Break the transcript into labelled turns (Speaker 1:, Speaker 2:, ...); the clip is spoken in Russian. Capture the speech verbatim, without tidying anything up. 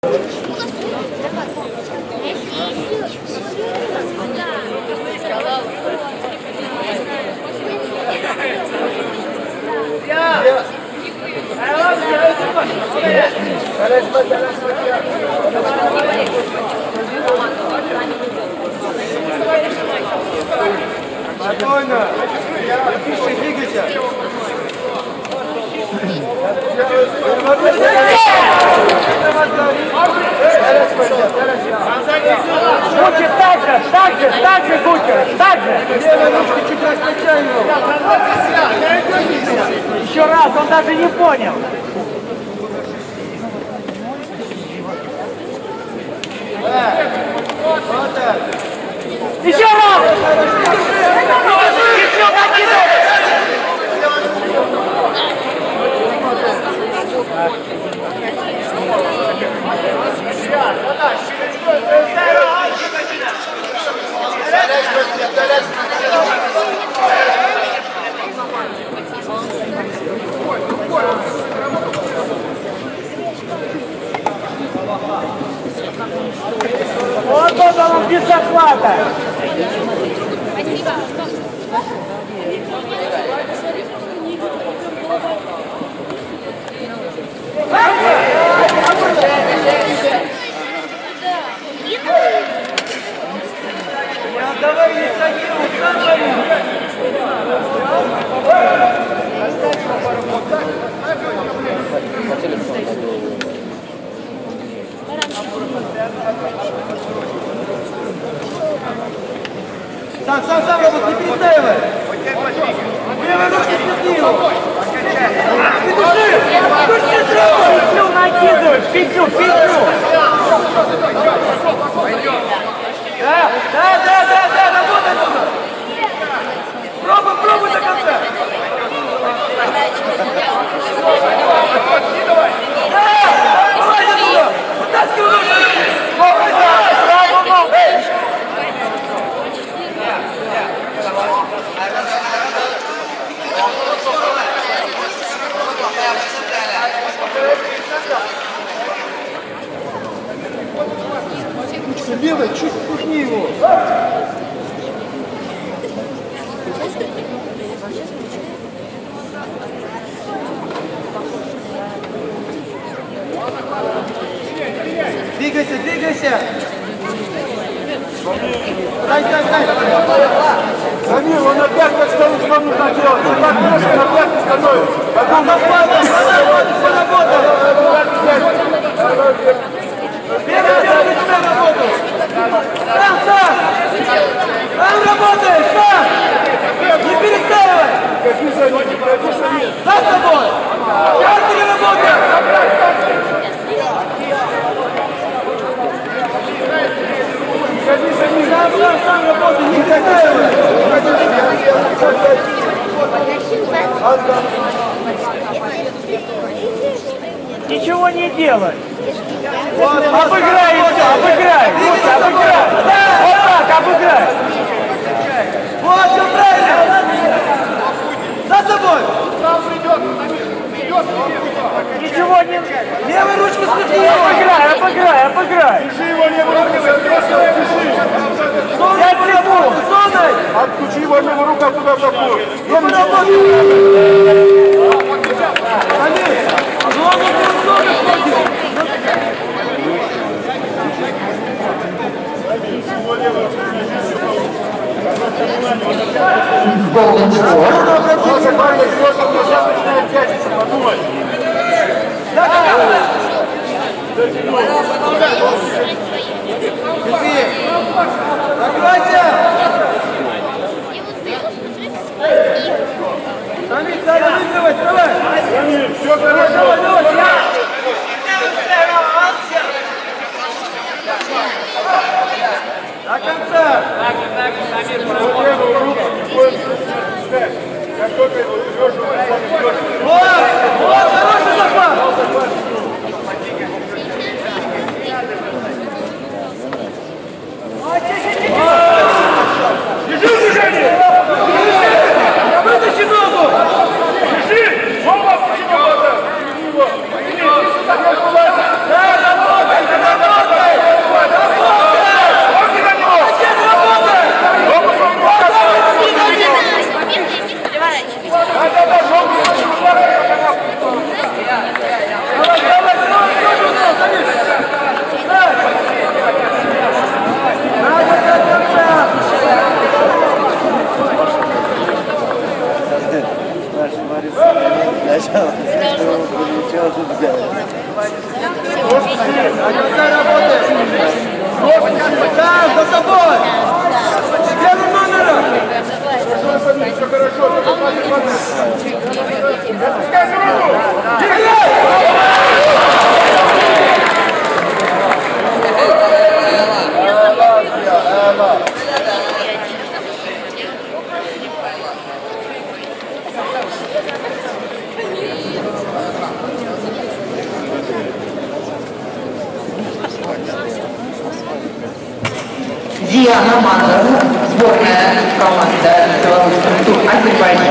Speaker 1: Спокойно. Тише, двигайся.
Speaker 2: Кучер, так же, так же, так же, Кучер, так же.
Speaker 1: Левой ручки чуть раскачай его.
Speaker 2: Еще раз, он даже не понял.
Speaker 1: Вот так.
Speaker 2: Еще раз! Еще накидывай! Вот он, он без захвата.
Speaker 1: Давай, не садись, сам бои. Оставь его пару вот Сам, сам, сам, Робот, не перестаивай. Левой ручки снесни его. Ты держи.
Speaker 2: Петлю накидываешь, петлю, петлю.
Speaker 1: Да, да, да, да, да, работай нужно. Пробуй, пробуй до конца. Да, давай туда. Вытаскивай ручки.
Speaker 2: Браво, браво.
Speaker 1: Левой, чуть пухни его. Двигайся, двигайся. Стань, стань, стань.
Speaker 3: Самир, он опять как стоит, что нужно делать? Он так ножки на пятки становится.
Speaker 1: Потом поработай, поработай, поработай. Первый, первый, тебя работал. Сам, сам. Сам работаешь, сам. Не перестаивай. За тобой. Каждый работает. Сам, сам, сам работай, не перестаивай.
Speaker 2: Ничего не делай.
Speaker 1: Вот,
Speaker 2: Обыграй еще, обыграй. Лучше обыграй. Вот так, обыграй.
Speaker 1: Вот, все правильно. За собой.
Speaker 2: Ничего не...
Speaker 1: Левой ручку слегка.
Speaker 2: Обыграй, обыграй, обыграй.
Speaker 3: Держи его левой рукой, держи.
Speaker 2: Пять секунд.
Speaker 1: Зоной.
Speaker 3: Отключи его левую руку, оттуда в такую.
Speaker 1: Амир, зону, зону входит.
Speaker 3: Просто парень сложно, но сейчас начинает пятиться, подумай.
Speaker 1: Закройся! Самир, надо выигрывать, давай!
Speaker 3: Самир, все хорошо.
Speaker 1: Давай, давай! До конца!
Speaker 3: Вот левую руку, как только его берешь, он сам идет.
Speaker 1: Вот! Вот, хороший захват!
Speaker 3: Держи движение!
Speaker 1: Вытащи ногу!
Speaker 3: Держи! Вова, почему надо? Да,
Speaker 1: Да, работай, давай! Сам, за собой! Первым номером!
Speaker 3: Все хорошо, опускай руку!
Speaker 4: Диана Мазур, сборная команда Беларусь, Азербайджан.